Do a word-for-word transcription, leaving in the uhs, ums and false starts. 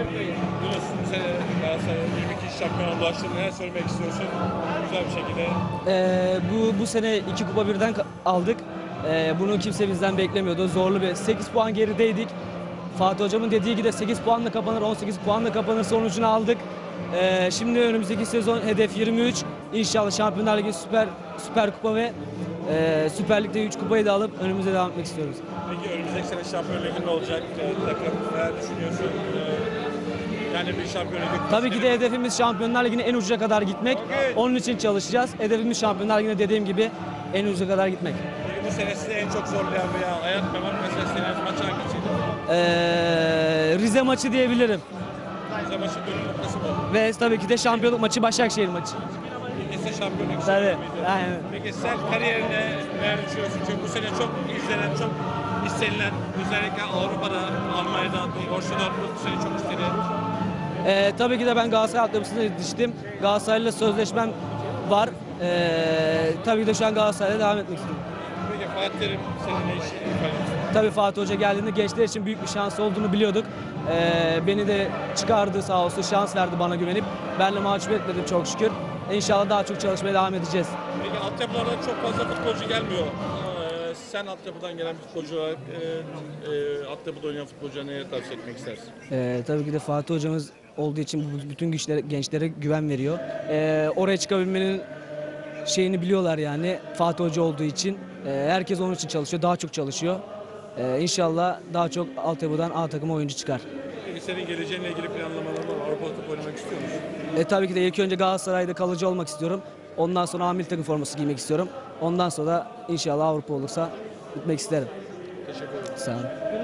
Biliyorsun sen Galatasaray'a yirmi iki şampiyona ulaştın. Neler söylemek istiyorsun? Güzel bir şekilde. Ee, bu bu sene iki kupa birden aldık. Ee, bunu kimse bizden beklemiyordu. Zorlu bir sekiz puan gerideydik. Fatih Hocam'ın dediği gibi sekiz puanla kapanır, on sekiz puanla kapanır sonucunu aldık. Ee, şimdi önümüzdeki sezon hedef yirmi üç. İnşallah Şampiyonlar Ligi Süper Süper Kupa ve e, Süper Lig'de üç kupayı da alıp önümüze devam etmek istiyoruz. Peki önümüzdeki sene Şampiyonlar Ligi'nde olacak e, takım neler düşünüyorsun? E, yani bir Şampiyonlar Ligi. Tabii ki de hedefimiz Şampiyonlar Ligi'ne en uca kadar gitmek. Onun için çalışacağız. Hedefimiz Şampiyonlar Ligi'ne dediğim gibi en uca kadar gitmek. Peki bu sene sizi en çok zorlayan veya hayat memat meselesi maç hangisiydi? Ee, Rize maçı diyebilirim. Rize maçı dönüm noktası mı? Ve tabii ki de şampiyonluk maçı Başakşehir maçı. İkisi şampiyonluk Tabii, miydi? aynen. Peki sen kariyerine neler düşünüyorsun? Çünkü bu sene çok izlenen, çok istenilen, özellikle Avrupa'da, Almanya'da, Borussia Dortmund bu sene çok istenilen. Ee, tabii ki de ben Galatasaray altyapısına yetiştim. Galatasaray'la sözleşmem var. Ee, tabii ki de şu an Galatasaray'la devam etmek istiyorum. Peki Fatih Terim senin ne işin? Tabii Fatih Hoca geldiğinde gençler için büyük bir şans olduğunu biliyorduk. Ee, beni de çıkardı sağ olsun, şans verdi bana güvenip. Ben de mahcup etmedim çok şükür. İnşallah daha çok çalışmaya devam edeceğiz. Peki altyapılardan çok fazla futbolcu gelmiyor. Ee, sen altyapıdan gelen futbolcu olarak, e, e, altyapıda oynayan futbolcuya neleri tavsiye etmek istersin? Ee, tabii ki de Fatih Hocamız olduğu için bu- bütün güçlere, gençlere güven veriyor. Ee, oraya çıkabilmenin şeyini biliyorlar yani Fatih Hoca olduğu için. Ee, herkes onun için çalışıyor, daha çok çalışıyor. Ee, İnşallah daha çok altyapıdan A takıma oyuncu çıkar. Peki senin geleceğinle ilgili planlamaların var. Avrupa top oynamak istiyor musun? E, tabii ki de ilk önce Galatasaray'da kalıcı olmak istiyorum. Ondan sonra A milli takım forması giymek istiyorum. Ondan sonra inşallah Avrupa olursa gitmek isterim. Teşekkür ederim. Sağ olun.